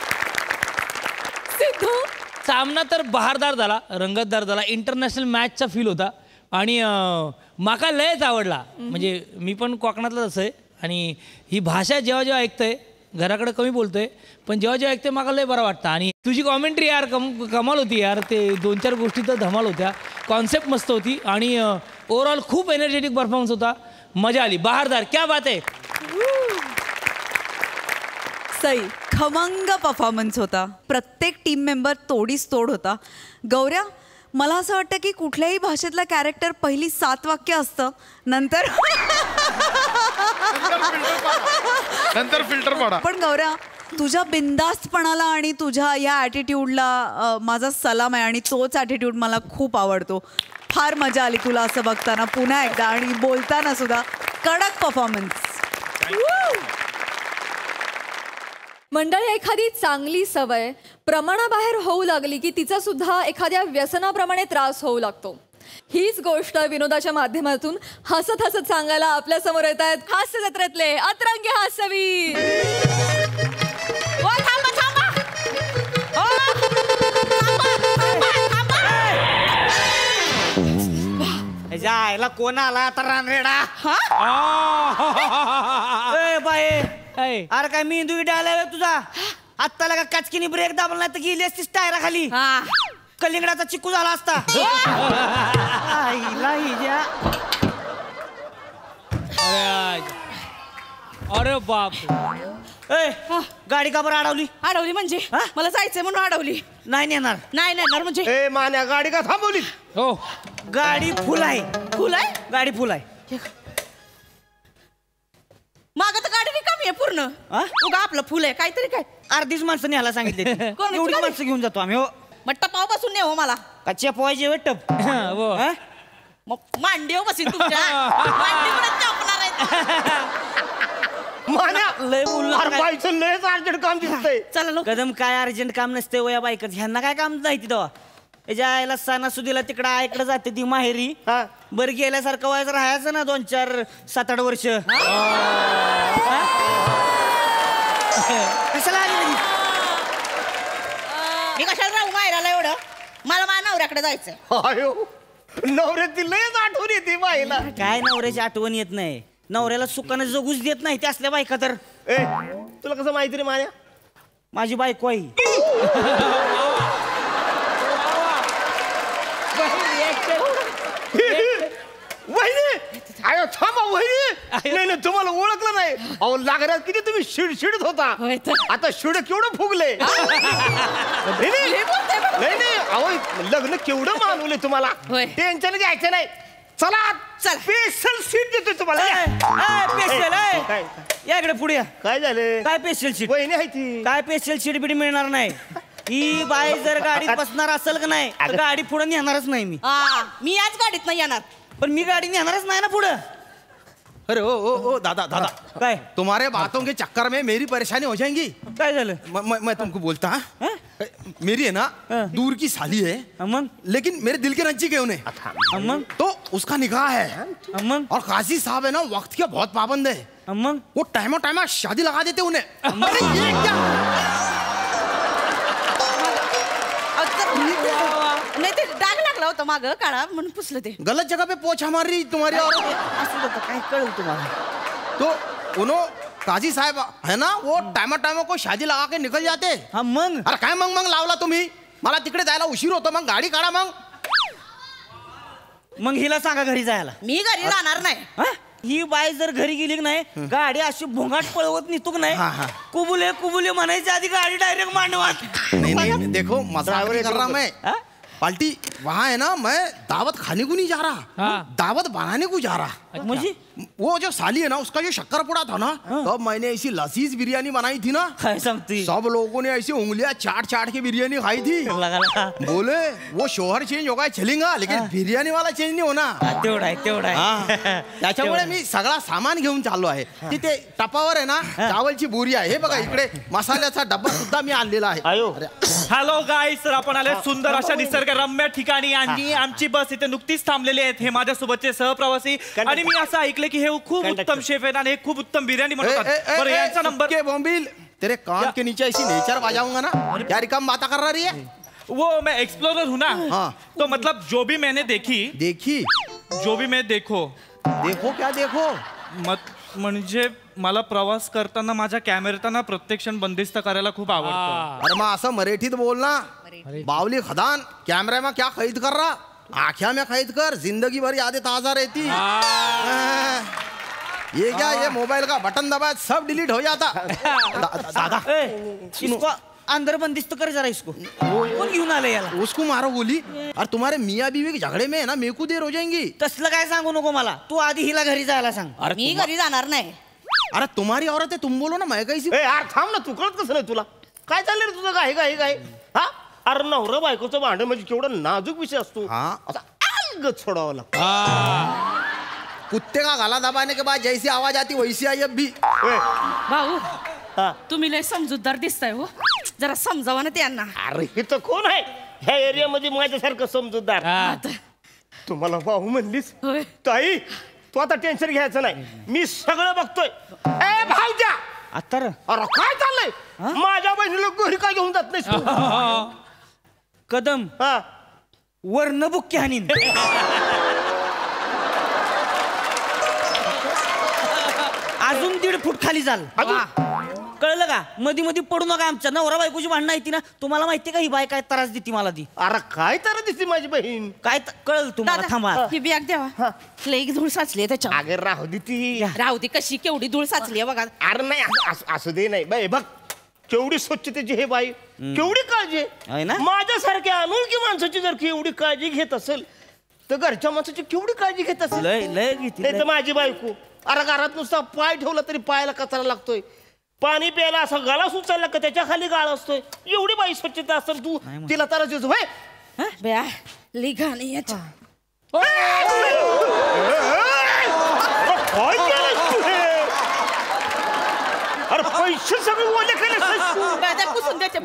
सिद्धू सामना तर बहारदार झाला रंगतदार झाला इंटरनॅशनल मॅचचा फील होता आणि अं, माका लयच आवडला म्हणजे मी पण कोकणातलाच असं आहे आणि ही भाषा जेव्हा जेव्हा ऐकतोय घराकडे कमी बोलतोय पण जेव्हा जेव्हा ऐकतोय माका लय बरं वाटतं आणि तुझी कॉमेंट्री यार कम कमाल होती यार ते दोन चार गोष्टी तर धमाल होत्या कॉन्सेप्ट मस्त होती आणि ओव्हरऑल खूप एनर्जेटिक परफॉर्मन्स होता मजा आली बहारदार क्या बात आहे. सई खमंग परफॉर्मन्स होता प्रत्येक टीम मेंबर तोडीस तोड होता. गौऱ्या मला असं वाटतं की कुठल्याही भाषेतलं कॅरेक्टर पहिली सात वाक्य असतं नंतर नंतर फिल्टर पाडा पण गौऱ्या तुझ्या बिनधास्तपणाला आणि तुझ्या या ॲटिट्यूडला माझा सलाम आहे आणि तोच ॲटिट्यूड मला खूप आवडतो. फार मजा आली तुला असं बघताना पुन्हा एकदा आणि बोलताना सुद्धा कडक परफॉर्मन्स. मंडळी एखादी चांगली सवय प्रमाणाबाहेर होऊ लागली की तिचा सुद्धा एखाद्या व्यसनाप्रमाणे त्रास होऊ लागतो. हीच गोष्ट विनोदाच्या माध्यमातून हसत हसत सांगायला आपल्या समोर येत आहेत हास्य जत्रेतले अतरंगी हास्यवीर. ओ, थांबा, थांबा. ओ, थांबा, थांबा, थांबा. जायला कोण आला आता रानरेडा बाय अरे काय मी इंदू आलाय तुझा आत्ता लगा काचकिनी ब्रेक दाबला नाही तर गेली असतीस टायरा खाली कलिंगडाचा चिकू झाला असता. आईला हिजा अरे बाप ए गाडी का बरं अडवली? अडवली म्हणजे मला जायचंय म्हणून अडवली. नाही नेणार. नाही नेणार म्हणजे ए मान्या गाडी का थांबवली? हो गाडी फुल आहे. फुल आहे? गाडी फुल आहे. मागं तर गाडी रिकामी आहे पूर्ण. उगा आपलं फुल आहे काहीतरी काय. अर्धीच माणसं न्यायला सांगितले. एवढी माणसं घेऊन जातो आम्ही. हो मग टपाव बसून ने हो मला. कच्च्या पोहायचे वेट टप. मग मांडीव बसीन तुमच्या. मांडीवरच चौकणार आहे. मान्या लय बोलला. लयच अर्जंट काम दिसतंय. चला कदम काय अर्जंट काम नसते वया बायकच. ह्यांना काय काम जायती तेव्हा. याच्या आईला सणासुदीला तिकडं आईकडे जाते ती माहेरी. बरं गेल्यासारखं व्हायचं राहायचं ना दोन चार सात आठ वर्ष. कशाला आली मी कशाला राहू माहेराला एवढं. मला माझ्या नवऱ्याकडे जायचंय. अयो नवऱ्याची लयच आठवण येते बाईला. काय नवऱ्याची आठवण येत नाही. नवऱ्याला सुखानं जगूच देत नाही ते असल्या बायका तर. ए तुला कसं माहिती रे मान्या? माझी बायको आहे. वहिनी अयो थांबा वहिनी. नाही नाही तुम्हाला ओळखलं नाही. अहो लागऱ्यात किती तुम्ही शिड शिडत होता. आता शिड केवढं फुगले. नाही नाही नाही अहो लग्न केवढं मानवले तुम्हाला. टेन्शन घ्यायचं नाही. चला स्पेशल सीट देतो तुम्हाला. स्पेशल या इकडे पुढे. काय झालं? काय स्पेशल सीट? वहिनी आहे ती. काय स्पेशल सीट बिडी मिळणार नाही. ही बाई जर गाडीत बसणार असेल का नाही तर गाडी पुढे नेणारच नाही मी. मी याच गाडीत नाही येणार. पण मी गाडी नेणारच नाही ना पुढं. अरे ओ ओ ओ दादा दादा काय तुम्हारे बातों के चक्कर में मेरी परेशानी हो जाएंगी. काय झालं? मैं मैं तुमको बोलता हाँ मेरी है ना दूर की साली है अमन लेकिन मेरे दिल के नजदीक है उन्हें अमन. तो उसका निकाह है अमन. और काजी साहब है ना वक्त के बहुत पाबंद है अमन. वो टाइमो टाइम शादी लगा देते उन्हें. अरे ये क्या नाही ते डाग लागला होता माग काढा म्हणून पुसलं ते. गलत जगह पे पोछा मार रही तुम्हारी. और काय कळलं तुम्हाला? तो उन्हों काजी साहब है ना वो टाइमो टाइमो को शादी लगा के निकल जाते. हा मग. अरे काय मग मग लावला तुम्ही. मला तिकडे जायला उशीर होतो. मग गाडी काढा. मग मग हिला सांगा घरी जायला. मी घरी जाणार नाही. ही बाई जर घरी गेली नाही गाडी अशी भोंगाट पळवत निघतो का नाही. कुबुले कुबुले म्हणायच्या आधी गाडी डायरेक्ट मांडवात. नहीं नहीं देखो मजाक नहीं कर रहा मैं. पाल्टी वहाँ है ना मैं दावत खाने को नहीं जा रहा. दावत बनाने को जा रहा. मुझे वो जो साली है ना उसका जो शक्कर पुड़ा था ना तब मैंने ऐसी लजीज बिरयानी बनाई थी ना. सब लोगों ने ऐसी उंगलियां चाट चाट के बिरयानी खाई थी. लगा लगा. बोले वो शोहर चेंज होगा चलेगा लेकिन बिर्याणी वाला चेंज नाही होणार. तेवढा आहे तेवढा आहे. त्याच्यामुळे मी सगळा सामान घेऊन चाललो आहे. तिथे टपावर आहे ना चावलची बोरी आहे. हे बघा इकडे मसाल्याचा डब्बा सुद्धा मी आणलेला आहे. हॅलो गाईस तर आपण आले सुंदर अशा निसर्गरम्य ठिकाणी आणि आमची बस इथे नुकतीच थांबलेली आहेत. हे माझ्यासोबतचे सहप्रवासी आणि मी असं ऐकलं की हे खूप उत्तम शेफ आहेत आणि हे खूप उत्तम बिर्याणी बनवतात. बरं यांचा नंबर के बॉम्बिल तेरे कान के नीचे ऐसी नेचर बजाऊंगा ना क्या रिकम बात कर रही है. वो मैं एक्सप्लोरर हूँ ना. हाँ. तो मतलब जो भी मैंने देखी देखी जो भी मैं देखो देखो क्या देखो मत म्हणजे मला प्रवास करताना माझ्या कॅमेऱ्याना प्रत्येक क्षण बंदिस्त करायला खूप आवडतं. अरे मग असं मराठीत बोल ना. बावली खदान कैमरे में क्या खरीद कर रहा. आँखिया में खरीद कर जिंदगी भर यादें ताजा रहती. ये क्या ये मोबाइल का बटन दबाए सब डिलीट हो जाता. दादा इसको अंदर बंदिस्त कर जरा इसको. कौन घेऊन आले याला. उसको मारो बोली. और तुम्हारे मियाँ बीवी के झगड़े में है ना मेकू देर हो जाएंगी. तसलं काय सांगू नको मला. तू आधी हिला घरी जायला सांग. मी घरी जाणार नाही. अरे तुम्हारी औरत है तुम बोलो ना मैं कैसी. यार थांब ना. तू कळत कसं नाही तुला. काय चाललंय रे तुझं काय काय काय हा. अरे नवरा बायकोचं भांडण म्हणजे केवढं नाजूक विषय असतो. असा अलगद सोडावा लागतो. कुत्ते का गला दबाने के बाद जैसी आवाज आती वैसी आई अब भी. भाऊ तुम्ही लय समजूतदार दिसताय हो. जरा समजावा ना त्यांना. अरे हे तर कोण आहे ह्या एरियामध्ये माझ्यासारखं समजूतदार. तुम्हाला भाऊ म्हणलीस ताई तू आता टेन्शन घ्यायचं नाही. मी सगळं बघतोय. ए भाऊजा आता अरे काय चाललंय. माझ्या बहिणीला घरी काय घेऊन जात नाही. कदम वर्ण बुक्की हानीन. अजून दीड फूट खाली जाल. कळलं का? मध्ये मध्ये पडू नका. आमच्या नवरा बायकोची भांडणं येते ना, तुम्हाला माहितीये का ही बाय काय त्रास देते मला ती? अरे काय त्रास देते माझी बहीण? काय कळलं तुम्हाला? थांबा. ही बॅग द्यावा. लई धूळ साचली त्याच्या. अगे राहू दे ती. राहू दे, कशी केवढी धूळ साचली आहे बघा. अरे नाही असं- असं- असं दे नाही बाई. बघ केवढी स्वच्छतेची हे बाई, केवढी काळजी आहे ना? माझ्यासारख्या अनोळखी माणसाची जर की एवढी काळजी घेत असेल तर घरच्या माणसाची केवढी काळजी घेत असेल. लय लय घेते. नाही तर माझी बायको अरे घरात नुसता पाय ठेवला तरी पायाला कचरा लागतोय. पाणी प्यायला असा गळा सुचायला का त्याच्या खाली गाळ असतोय. एवढी बाई स्वच्छता असेल तू तिला तर बया लई घाण आहे याच्या. काय केलंस तू हे? अरे पैसे सगळे ओले केले पुसून देते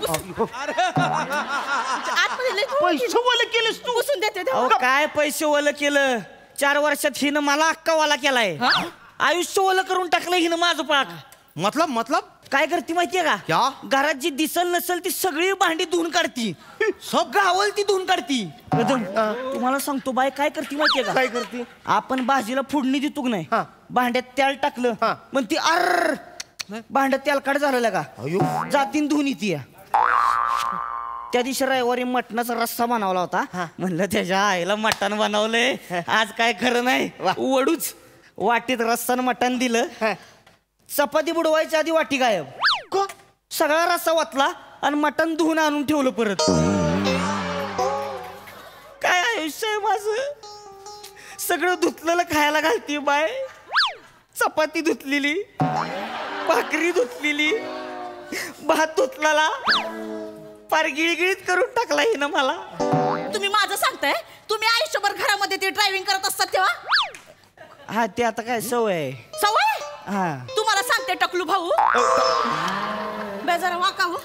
पैसे ओले केलेस तू. पुसून देते. अहो काय पैसे ओलं केलं? चार वर्षात हिनं मला अक्का वाला केलाय. आयुष्य ओलं करून टाकलं हिनं माझं पाक. मतलब मतलब काय करते माहितीये का? क्या? घरात जी दिसल नसल ती सगळी भांडी धुवून काढती. सब गावल ती धुवून काढती. कदम तुम्हाला सांगतो बाय काय करते माहितीये का? काय करते? आपण भाजीला फोडणी देतो की नाही, भांड्यात तेल टाकलं पण ती अर भांड्यात तेलकट झालेलं का जातीन धुवून येते. त्या दिवशी रविवारी मटणाचा रस्सा बनवला होता. म्हणलं त्याच्या आईला मटण बनवलंय आज काय खरं नाही. वडूच वाटीत रस्सानं मटण दिलं. चपाती बुडवायच्या आधी वाटी गायब. सगळा रस्सा वाचला आणि मटण धुवून आणून ठेवलं परत. काय आयुष्य आहे माझं. सगळं धुतलेलं खायला घालते बाय. चपाती धुतलेली, भाकरी धुतलेली, भात धुतलेला, पार गिळगिळीत करून टाकला हिनं मला. तुम्ही माझं सांगताय? तुम्ही आयुष्यभर घरामध्ये ते ड्रायव्हिंग करत असतात तेव्हा? हा ते आता काय सवय आहे. सवय? हा तुम्हाला सांगते टकलू भाऊ. बे जरा वाका हो.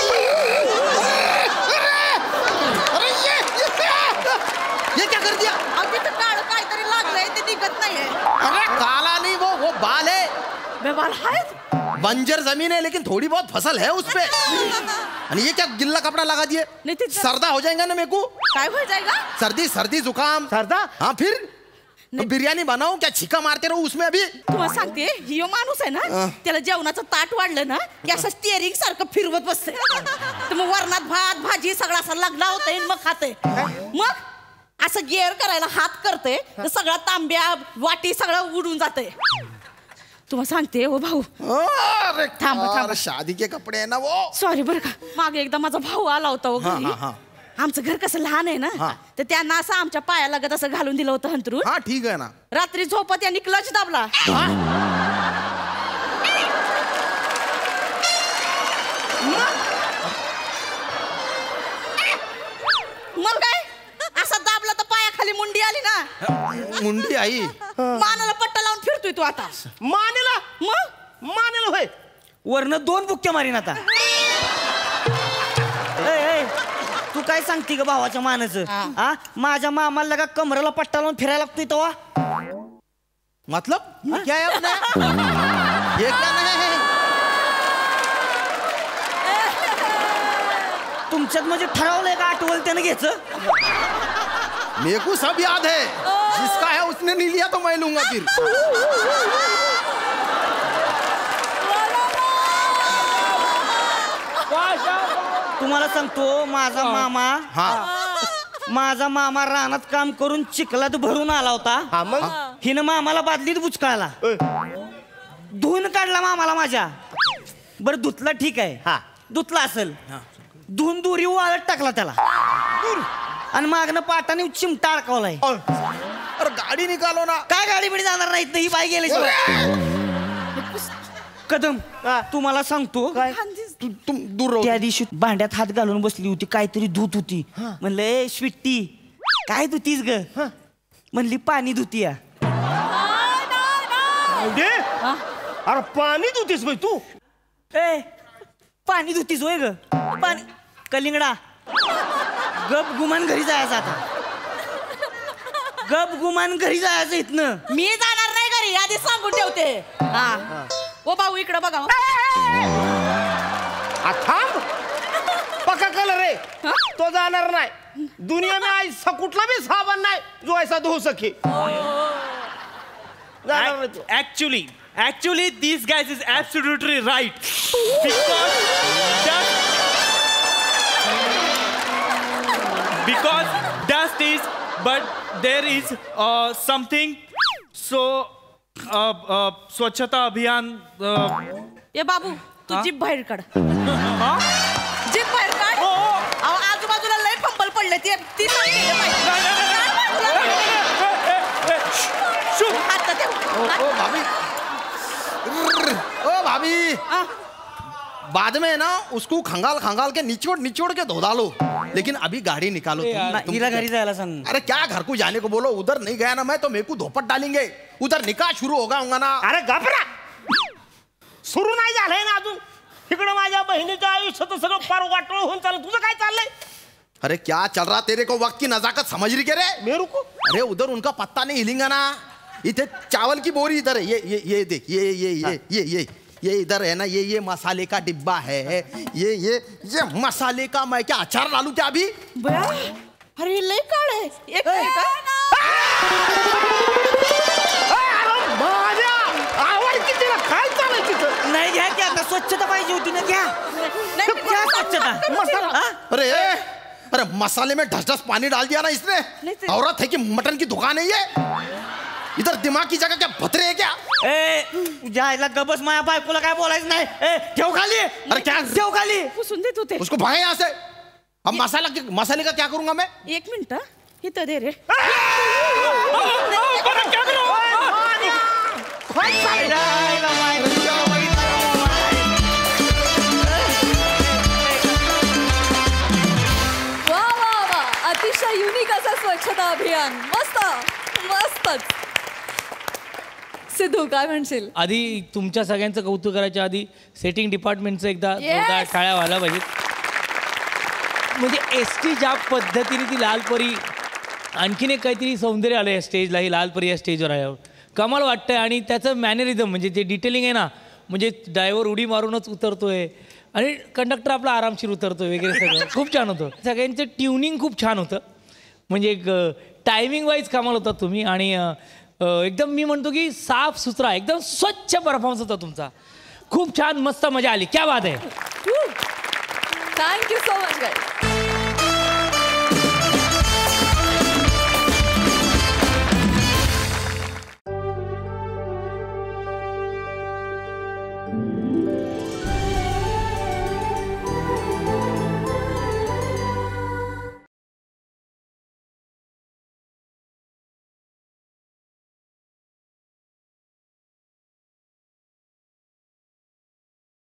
ये क्या कर दिया? अगदी तर काळ काहीतरी लागलंय ते निघत नाहीये. अरे काला नहीं वो वो बाल है. बे बाल है? बंजर जमीन है लेकिन थोड़ी बहुत फसल है उसपे. और ये क्या गिल्ला कपड़ा लगा दिए? सर्दा हो जाएगा ना मेरे को. काय हो जाएगा? सर्दी सर्दी जुकाम. सर्दा? हाँ फिर तो बिरयानी बनाओ क्या छिका मारते रहो उसमें अभी. तुम्हाला सांगते ही माणूस आहे ना त्याला जेवणाचं ताट वाढलं ना की असं स्टिअरिंग सारखं फिरवत बसते. तर मग वरणात भात भाजी सगळं असं लागला होतंय मग खाते. मग असं गिअर करायला हात करते तर सगळा तांब्या वाटी सगळं उडून जाते. तुम्हाला सांगते हो भाऊ. अरे थांबा थांबा. शादी के कपडे है ना वो. सॉरी बरं का. मागे एकदा माझा भाऊ आला होता हो घरी. आमचं घर कसं लहान आहे ना तर त्यांना असं आमच्या पाया लागत असं घालून दिलं होतं हंतरून. हाँ ठीक है ना. रात्री झोपत यांनी क्लच दाबला. मग काय असा दाबला तर पायाखाली मुंडी आली ना. मुंडी आई. मानाला पट्टा लावून फिरतोय तू आता. मानेला? मग मानेला होय. वरनं दोन बुक्क्या मारीन आता. ए, ए, तू काय सांगते ग भावाच्या मानाचं? हा माझ्या मामाला का कमरेला पट्टा लावून फिरायला लागतोय तेव्हा. मतलब ये क्या है अपने? ये क्या नहीं? तुमच्यात म्हणजे ठरवलंय का आठवल त्यानं घ्यायचं? मेरे को सब याद है. जिसका है उसने नहीं लिया तो मैं लूंगा फिर. तुम्हाला सांगतो माझा मामा माझा मामा रानात काम करून चिखलात भरून आला होता. मग हिनं मामाला बादलीत बुचकाळला. धुवून काढला मामाला माझ्या. बरं धुतला ठीक आहे. धुतला असेल धुवून दुरी वाळत टाकला त्याला आणि मागनं पाटाने चिमटा अडकवलाय. अरे गाडी निकालो ना. काय गाडी बिडी जाणार नाहीत ही बाई गेली. कदम तुम्हाला सांगतो काय दूर त्या दिवशी भांड्यात हात घालून बसली होती काहीतरी धुत होती. म्हणलं ए स्वीट्टी काय धुतीस ग? म्हणली पाणी धुती. अरे पाणी धुतीस बाई तू? ए पाणी धुतीस होय ग? पाणी कलिंगडा गप गुमान घरी जायचं आता. गप गुमान घरी जायचं इथनं. मी जाणार नाही घरी आधी सांगून ठेवते. हा ओ भाऊ इकडे बघा. थांब पक्का कलर रे. तो जाणार नाही. दुनिया में ऐसा कुठला भी साबण नाही जो ऐसा धुवू सके. Actually actually this guys is absolutely right because because dust is but there is something so स्वच्छता अभियान ये बाबू तू हा? जीप बाहेर काढ जीप बाहेर काढ अहो, आजूबाजूला लय फंबल पडले ते ती नाही केलं पाहिजे. ओ ओ भाभी ओ भाभी बाद में ना उसको खंगाल खंगाल के निचोड़ निचोड़ के धो डालो लेकिन अभी गाड़ी निकालो तुम, तुम हिला घरी जायला सांग. अरे क्या घर को जाने को बोलो उधर नहीं गया ना मैं तो मेरे को धोपट डालेंगे उधर निकाह शुरू होगा होगा ना. अरे घबरा सुरू नाही झालंय ना अजून तिकडं माझ्या बहिणीच्या आयुष्यात सगळं पार वाटोळ होऊन चाललं तुझं काय चाललंय. अरे क्या चल रहा तेरे को वक्त की नजाकत समझ रही क्या रे मेरे को अरे उधर उनका पत्ता नहीं हिलेगा ना. इधर चावल की बोरी इधर है ये ये ये देख ये ये ये ये ये ये इधर है ना ये ये मसाले का डिब्बा है ये ये ये मसाले का मैं क्या अचार डालू क्या अभी. बया, अरे लय काळ आहे एक मिनिट काय चाललंय तिथं. नाही घ्या की आता स्वच्छता पाहिजे होती ना घ्या घ्या स्वच्छता. मसाला अरे अरे मसाले में ढस ढस पानी डाल दिया ना इसने औरत है कि मटन की दुकान है ये इधर दिमाग की जगह क्या भतरे है क्या. ए तुझ्या आईला गबस माया बायकोला काय बोलायचं नाही. ए ठेव खाली अरे क्या ठेव खाली पुसून देत होते. उसको भागे यहाँ से. अब मसाला मसाले का क्या करूंगा मैं. एक मिनिट हा. इथं दे रे वा वा वा अतिशय युनिक असं स्वच्छता अभियान मस्त मस्तच. सिद्धू काय म्हणशील. आधी तुमच्या सगळ्यांचं कौतुक करायच्या आधी सेटिंग डिपार्टमेंटचं एकदा Yes. जोरदार टाळ्या व्हायला पाहिजेत. म्हणजे एस टी ज्या पद्धतीने ती लालपरी आणखीन एक काहीतरी सौंदर्य आलं या स्टेजला ही लालपरी या स्टेजवर आल्यावर कमाल वाटतंय. आणि त्याचं मॅनरिझम म्हणजे जे डिटेलिंग आहे ना म्हणजे ड्रायव्हर उडी मारूनच उतरतोय आणि कंडक्टर आपला आरामशीर उतरतोय वगैरे सगळं खूप छान होतं. सगळ्यांचं ट्युनिंग खूप छान होतं म्हणजे एक टायमिंग वाईज कमाल होता तुम्ही. आणि अ, एकदम मी म्हणतो की साफ सुथरा एकदम स्वच्छ परफॉर्मन्स होता तुमचा. खूप छान मस्त मजा आली क्या बात आहे. Thank you so much guys.